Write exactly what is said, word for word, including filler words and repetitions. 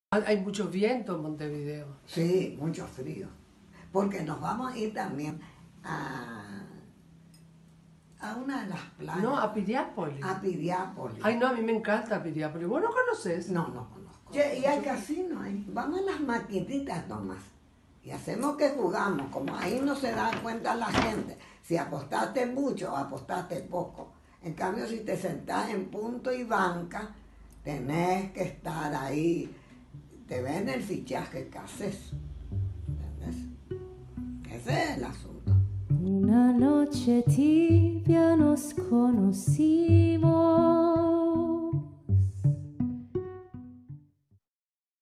Hay mucho viento en Montevideo. Sí, mucho frío. Porque nos vamos a ir también a, a una de las playas. No, a Piriápolis. A Piriápolis. Ay, no, a mí me encanta Piriápolis. ¿Vos no conoces? No, no conozco. Che, y hay casino ahí. Vamos a las maquinitas nomás. Y hacemos que jugamos. Como ahí no se da cuenta la gente. Si apostaste mucho o apostaste poco. En cambio, si te sentás en punto y banca, tenés que estar ahí. Te ven el fichaje que haces. ¿Entendés? Ese es el asunto. Una noche tibia nos conocimos.